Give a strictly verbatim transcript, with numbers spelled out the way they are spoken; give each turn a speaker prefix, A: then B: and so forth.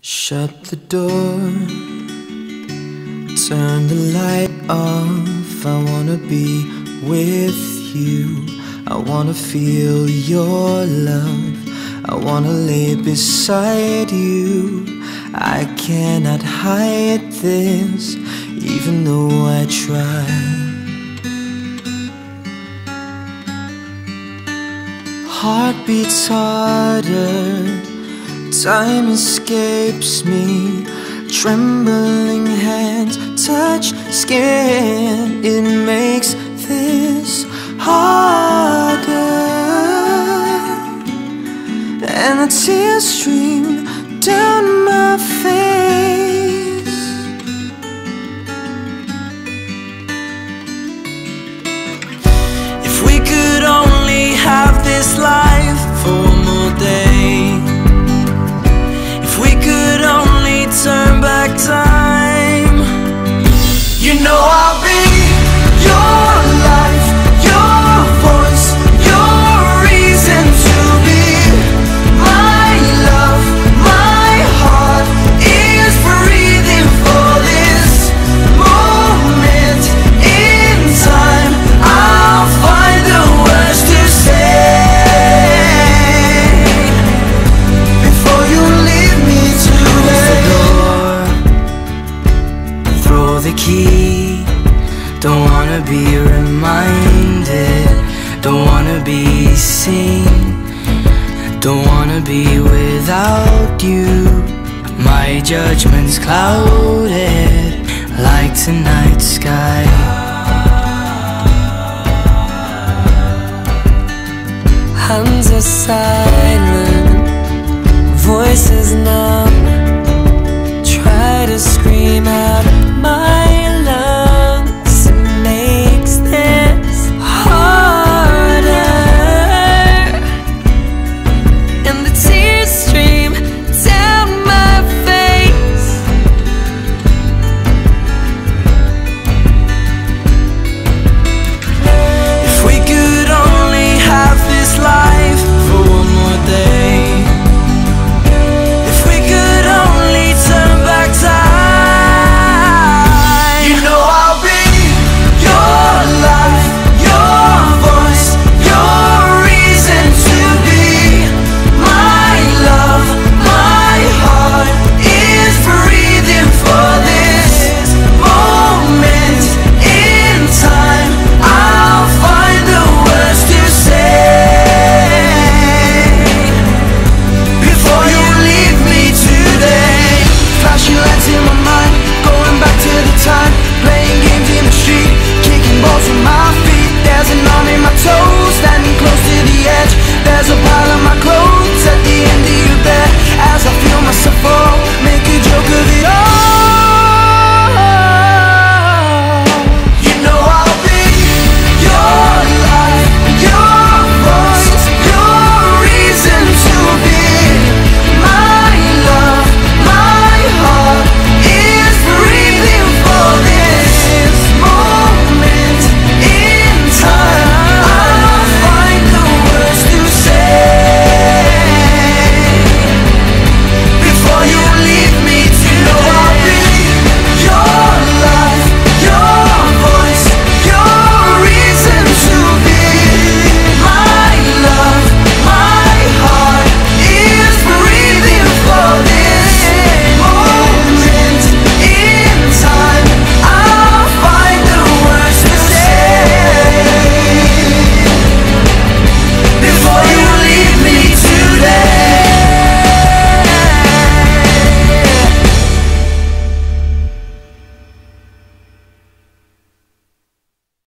A: Shut the door, turn the light off. I wanna be with you. I wanna feel your love. I wanna lay beside you. I cannot hide this, even though I try. Heart beats harder, time escapes me. Trembling hands touch skin. It makes this harder, and the tears stream down my face. If we could only have this life for one more day, if we could only turn back time, you know I'll be your life, your voice, your reason to be. My love, my heart is breathing for this moment in time. I'll find the words to say before you leave me today. Throw the key, don't wanna be reminded, don't wanna be seen, don't wanna be without you. My judgment's clouded like tonight's sky. Hands are silent, voices not